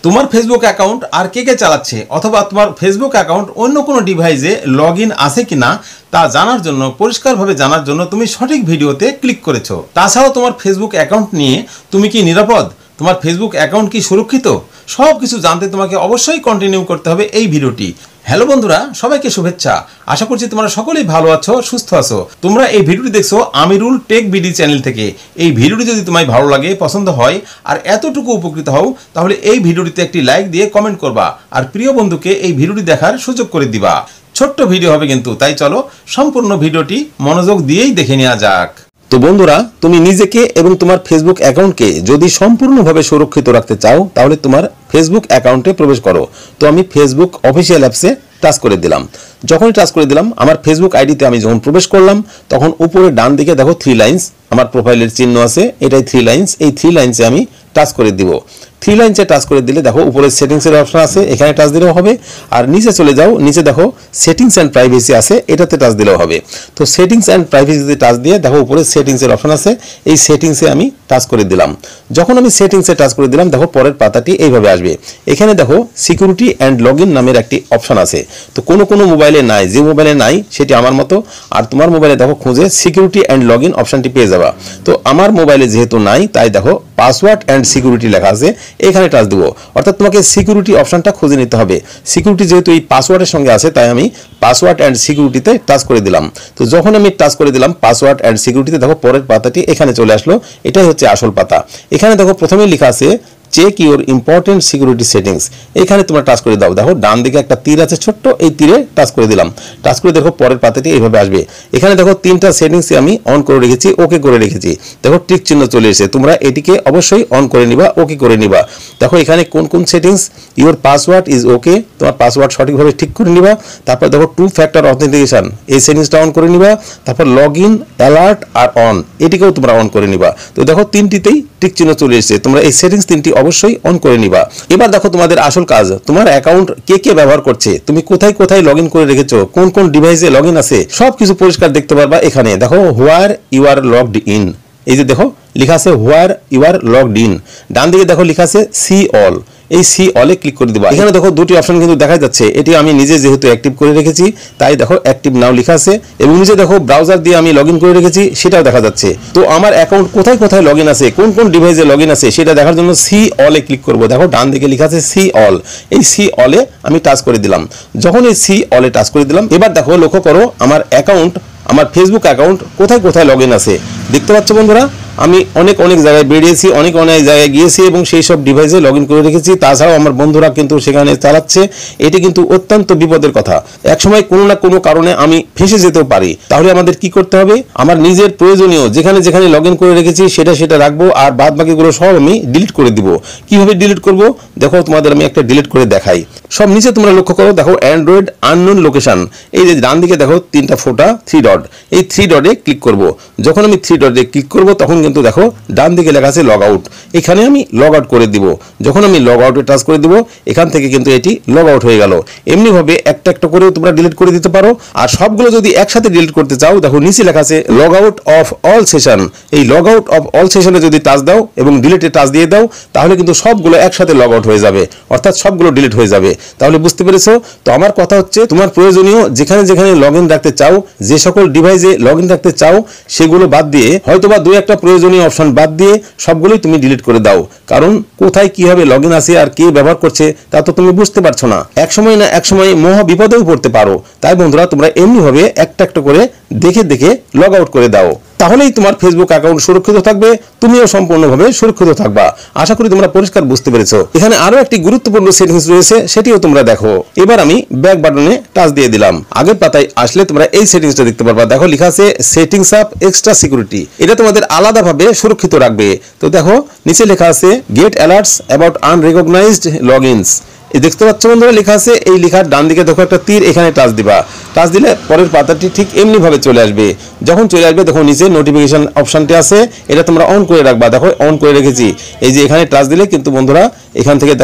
তোমার Facebook account আর কে চালাচ্ছে অথবা তোমার ফেসবুক অ্যাকাউন্ট অন্য কোনো ডিভাইসে লগইন আছে কিনা তা জানার জন্য পরিষ্কারভাবে জানার জন্য তুমি সঠিক ভিডিওতে ক্লিক করেছো। তাছাড়াও তোমার ফেসবুক অ্যাকাউন্ট নিয়ে তুমি কি নিরাপদ, তোমার ফেসবুক অ্যাকাউন্ট কি সুরক্ষিত, সব কিছু জানতে তোমাকে অবশ্যই কন্টিনিউ করতে হবে এই ভিডিওটি। হ্যালো বন্ধুরা, সবাইকে শুভেচ্ছা। আশা করছি তোমরা সকলেই ভালো আছো, সুস্থ আছো। তোমরা এই ভিডিওটি দেখছো আমিরুল টেক বিডি চ্যানেল থেকে। এই ভিডিওটি যদি তোমায় ভালো লাগে, পছন্দ হয় আর এতটুকু উপকৃত হও, তাহলে এই ভিডিওটিতে একটি লাইক দিয়ে কমেন্ট করবা আর প্রিয় বন্ধুকে এই ভিডিওটি দেখার সুযোগ করে দিবা। ছোট্ট ভিডিও হবে কিন্তু, তাই চলো সম্পূর্ণ ভিডিওটি মনোযোগ দিয়েই দেখে নেওয়া যাক। তো বন্ধুরা, তুমি নিজেকে এবং তোমার ফেসবুক অ্যাকাউন্টকে যদি সম্পূর্ণভাবে সুরক্ষিত রাখতে চাও, তাহলে তোমার ফেসবুক অ্যাকাউন্টে প্রবেশ করো। তো আমি ফেসবুক অফিসিয়াল অ্যাপসে টাচ করে দিলাম। যখনই টাচ করে দিলাম, আমার ফেসবুক আইডিতে আমি যখন প্রবেশ করলাম, তখন উপরে ডান দিকে দেখো 3 লাইন্স আমার প্রোফাইলের চিহ্ন আছে, এটাই 3 লাইন্স। এই 3 লাইন্সে আমি টাচ করে দিব। 3 লাইন্সে টাচ করে দিলে দেখো উপরে সেটিংসের অপশন আছে, এখানে টাচ দিলেও হবে। আর নিচে চলে যাও, নিচে দেখো সেটিংস অ্যান্ড প্রাইভেসি আছে, এটাতে টাচ দিলেও হবে। তো সেটিংস অ্যান্ড প্রাইভেসিতে টাচ দিয়ে দেখো উপরে সেটিংসের অপশন আছে, এই সেটিংসে আমি টাচ করে দিলাম। যখন আমি সেটিংসে টাচ করে দিলাম, দেখো পরের পাতাটি এইভাবে আসবে। এখানে দেখো সিকিউরিটি অ্যান্ড লগইন নামের একটি অপশন আছে। তো কোনো মোবাইলে নাই, যে মোবাইলে নাই সেটি আমার মতো। আর তোমার মোবাইলে দেখো খুঁজে সিকিউরিটি অ্যান্ড লগইন অপশনটি পেয়ে যাবা। তো আমার মোবাইলে যেহেতু নাই, তাই দেখো পাসওয়ার্ড অ্যান্ড সিকিউরিটি লেখা আছে, এখানে টাচ দিব। অর্থাৎ তোমাকে সিকিউরিটি অপশনটা খুঁজে নিতে হবে। সিকিউরিটি যেহেতু এই পাসওয়ার্ডের সঙ্গে আছে, তাই আমি পাসওয়ার্ড অ্যান্ড সিকিউরিটিতে টাচ করে দিলাম। তো যখন আমি টাচ করে দিলাম পাসওয়ার্ড অ্যান্ড সিকিউরিটিতে, দেখো পরের পাতাটি এখানে চলে আসলো। এটাই হচ্ছে আসল পাতা। এখানে দেখো প্রথমেই লেখা আছে check your important security settings, এখানে তোমরা টাচ করে দাও। দেখো ডান দিকে একটা তীর আছে ছোট্ট, এই তীরে টাচ করে দিলাম। টাচ করে দেখো পরের পাতাটি এইভাবে আসবে। এখানে দেখো 3টা সেটিংস আমি অন করে রেখেছি, ওকে করে রেখেছি। দেখো টিক চিহ্ন চলে এসেছে, তোমরা এটিকে অবশ্যই অন করে নিবা, ওকে করে নিবা। দেখো এখানে কোন settings, your password is okay, তোমার পাসওয়ার্ড সঠিকভাবে ঠিক করে নিবা। তারপর দেখো 2 ফ্যাক্টর অথেন্টিকেশন, এই সেটিংসটা অন করে নিবা। তারপর log in, alert are on, এটিকেও তোমরা অন করে নিবা। তো দেখো 3টিতেই টিক চিহ্ন চলে এসেছে, তোমরা এই সেটিংস 3টি অবশ্যই অন করে নিবা। এবার দেখো তোমাদের আসল কাজ, তোমার অ্যাকাউন্ট কে ব্যবহার করছে, তুমি কোথায় লগইন করে রেখেছো, কোন ডিভাইসে লগইন আছে, সবকিছু পরিষ্কার দেখতে পারবা। এখানে দেখো where you are logged in, এই যে দেখো লেখা আছে where you are logged in. ডান দিকে দেখো লেখা আছে সি অল, এই সি অলে ক্লিক করে দিবা। এখানে দেখো 2টি অপশন কিন্তু দেখা যাচ্ছে, এটি আমি নিজে যেহেতু অ্যাক্টিভ করে রেখেছি, তাই দেখো অ্যাক্টিভ নাও লেখা আছে। এবং নিচে দেখো ব্রাউজার দিয়ে আমি লগইন করে রেখেছি, সেটাও দেখা যাচ্ছে। তো আমার অ্যাকাউন্ট কোথায় লগইন আছে, কোন ডিভাইসে লগইন আছে, সেটা দেখার জন্য সি অলে ক্লিক করব। দেখো ডান দিকে লেখা আছে সি অল, এই সি অলে আমি টাচ করে দিলাম। যখন এই সি অলে টাচ করে দিলাম, এবার দেখো লক্ষ্য করো আমার অ্যাকাউন্ট, আমার ফেসবুক অ্যাকাউন্ট কোথায় লগইন আছে দেখতে পাচ্ছ বন্ধুরা। আমি অনেক জায়গায় বেরিয়েছি, অনেক জায়গায় গিয়েছি এবং সেই সব ডিভাইসে লগইন করে রেখেছি। তাছাড়াও আমার বন্ধুরা কিন্তু সেখানে চালাচ্ছে। এটি কিন্তু অত্যন্ত বিপদের কথা। একসময় কোনো না কোনো কারণে আমি ফেঁসে যেতেও পারি। তাহলে আমাদের কি করতে হবে, আমার নিজের প্রয়োজনীয় যেখানে লগইন করে রেখেছি সেটা রাখবো, আর বাদ বাকিগুলো সব আমি ডিলিট করে দিব। কিভাবে ডিলিট করব দেখো, তোমাদের আমি একটা ডিলিট করে দেখাই। সব নিচে তোমরা লক্ষ্য করো, দেখো অ্যান্ড্রয়েড আননোন লোকেশন, এই যে ডান দিকে দেখো 3টা ফোঁটা 3 ডট, এই 3 ডটে ক্লিক করব। যখন আমি 3 ডটে ক্লিক করব, তখন কিন্তু দেখো ডান দিকে লেখা আছে লগ আউট, এখানে আমি লগ আউট করে দিব। যখন আমি লগ আউটে টাচ করে দিব, এখান থেকে কিন্তু এটি লগ আউট হয়ে গেল। এমনিভাবে একটা করে তোমরা ডিলিট করে দিতে পারো। আর সবগুলো যদি একসাথে ডিলিট করতে চাও, দেখো নিচে লেখা আছে log out of all session, এই লগ আউট অফ অল সেশনে যদি টাচ দাও এবং ডিলিটে টাচ দিয়ে দাও, তাহলে কিন্তু সবগুলো একসাথে লগ আউট হয়ে যাবে, অর্থাৎ সবগুলো ডিলিট হয়ে যাবে। তাহলে বুঝতে পেরেছো? তো আমার কথা হচ্ছে, তোমার প্রয়োজনীয় যেখানে লগইন রাখতে চাও, যে সকল ডিভাইসে লগইন রাখতে চাও, সেগুলো বাদ দিয়ে, হয়তোবা 2-1টা প্রয়োজনীয় অপশন বাদ দিয়ে সবগুলোই তুমি ডিলিট করে দাও। কারণ কোথায় কিভাবে লগইন আছে আর কে ব্যবহার করছে তা তো তুমি বুঝতে পারছো না। একসময় না একসময় মহা বিপদেও পড়তে পারো। তাই বন্ধুরা, তোমরা এমনিভাবে একটা করে দেখে লগ আউট করে দাও। তাহলেই তোমার ফেসবুক অ্যাকাউন্ট সুরক্ষিত থাকবে, তুমিও সম্পূর্ণভাবে সুরক্ষিত থাকবা। আশা করি তোমরা পরিষ্কার বুঝতে পেরেছো। এখানে আরো একটি গুরুত্বপূর্ণ সেটিংস রয়েছে, সেটিও তোমরা দেখো। এবার আমি ব্যাক বাটনে টাচ দিয়ে দিলাম। আগের পাতায় আসলে তোমরা এই সেটিংসটা দেখতে পারবা। দেখো লেখা আছে সেটিংস আপ এক্সট্রা সিকিউরিটি, এটা তোমাদের আলাদাভাবে সুরক্ষিত রাখবে। তো দেখো নিচে লেখা আছে get alerts about unrecognised logins, দেখতে পাচ্ছ বন্ধুরা লেখা আছে। এই লেখার ডান দিকে দেখো একটা তীর, এখানে টাচ দিবা। টাচ দিলে পরের পাতাটি ঠিক এমনি ভাবে চলে আসবে। যখন চলে আসবে, দেখো নিচে নোটিফিকেশন অপশনটি আছে, এটা তোমরা অন করে রাখবা। দেখো অন করে রেখেছি। এই যে এখানে টাচ দিলে কিন্তু বন্ধুরা এখান থেকে দেখো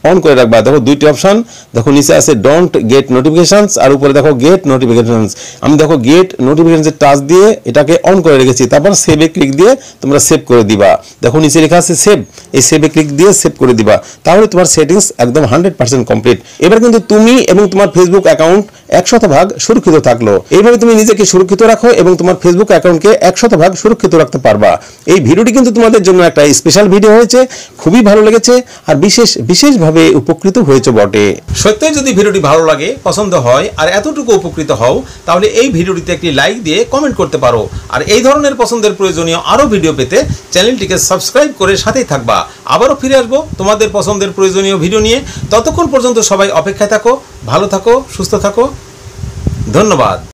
অন করে রাখবা। দেখো দুইটি অপশন, দেখো নিচে আছে ডোন্ট গেট নোটিফিকেশনস আর উপরে দেখো গেট নোটিফিকেশনস। আমি দেখো গেট নোটিফিকেশনসে টাচ দিয়ে এটাকে অন করে রেখেছি, তারপর সেভে ক্লিক দিয়ে তোমরা সেভ করে দিবা। দেখো নিচে লেখা আছে সেভ, এই সেভে ক্লিক দিয়ে সেভ করে দিবা, তাহলে তোমার সেটিংস একদম 100% কমপ্লিট। এবার কিন্তু তুমি এবং তোমার ফেসবুক অ্যাকাউন্ট 100% সুরক্ষিত থাকলো। এইভাবে তুমি নিজেকে সুরক্ষিত রাখো এবং তোমার ফেসবুক অ্যাকাউন্টকে 100% সুরক্ষিত রাখতে পারবা। এই ভিডিওটি কিন্তু তোমাদের জন্য একটা স্পেশাল ভিডিও হয়েছে, খুবই ভালো লেগেছে আর বিশেষভাবে উপকৃত হয়েছে বটে। সত্যই যদি ভিডিওটি ভালো লাগে, পছন্দ হয় আর এতটুকু উপকৃত হও, তাহলে এই ভিডিওটিতে একটি লাইক দিয়ে কমেন্ট করতে পারো। আর এই ধরনের পছন্দের প্রয়োজনীয় আরও ভিডিও পেতে চ্যানেলটিকে সাবস্ক্রাইব করে সাথেই থাকবা। আবারও ফিরে আসবো তোমাদের পছন্দের প্রয়োজনীয় ভিডিও নিয়ে। ততক্ষণ পর্যন্ত সবাই অপেক্ষায় থাকো, ভালো থাকো, সুস্থ থাকো। ধন্যবাদ।